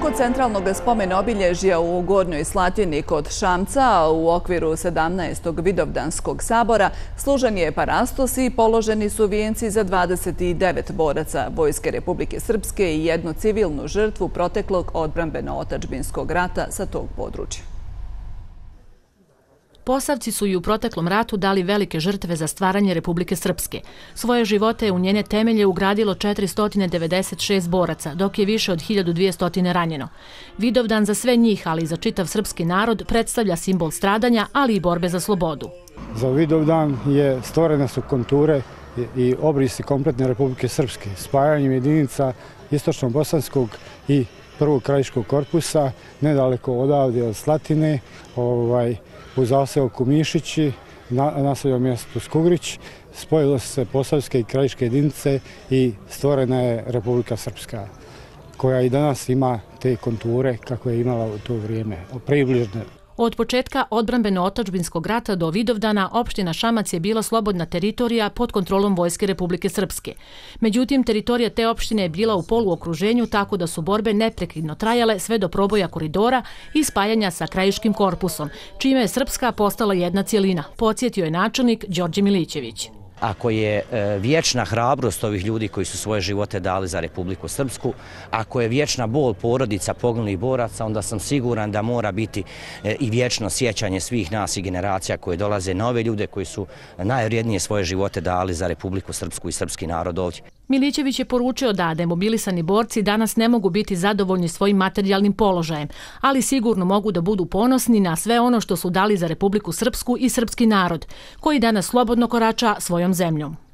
toku centralnog spomena obilježja u Gornjoj Slatini kod Šamca u okviru 17. Vidovdanskog sabora služen je parastos i položeni su vijenci za 29 boraca Vojske Republike Srpske i jednu civilnu žrtvu proteklog odbrambeno-otadžbinskog rata sa tog područja. Posavci su i u proteklom ratu dali velike žrtve za stvaranje Republike Srpske. Svoje živote je u njene temelje ugradilo 496 boraca, dok je više od 1200 ranjeno. Vidovdan za sve njih, ali i za čitav srpski narod, predstavlja simbol stradanja, ali i borbe za slobodu. Za Vidovdan stvorene su konture i obrisi kompletne Republike Srpske, spajanjem jedinica istočno-bosanskog i prvog krajiškog korpusa, nedaleko odavde od Slatine, u zaseoku Mišići, naseljenom mjestu Skugrić, spojile su se posavske i krajiške jedinice i stvorena je Republika Srpska, koja i danas ima te konture kako je imala u to vrijeme, približne. Od početka odbrambeno-otadžbinskog rata do Vidovdana opština Šamac je bila slobodna teritorija pod kontrolom Vojske Republike Srpske. Međutim, teritorija te opštine je bila u poluokruženju, tako da su borbe neprekidno trajale sve do proboja koridora i spajanja sa krajiškim korpusom, čime je Srpska postala jedna cijelina, podsjetio je načelnik Đorđe Milićević. Ako je vječna hrabrost ovih ljudi koji su svoje živote dali za Republiku Srpsku, ako je vječna bol porodica poginulih boraca, onda sam siguran da mora biti i vječno sjećanje svih nas i generacija koje dolaze, nove ljude koji su najvrijednije svoje živote dali za Republiku Srpsku i srpski narod ovdje. Milićević je poručio da demobilisani borci danas ne mogu biti zadovoljni svojim materijalnim položajem, ali sigurno mogu da budu ponosni na sve ono što su dali za Republiku Srpsku i srpski narod, koji danas slobodno korača svojom zemljom.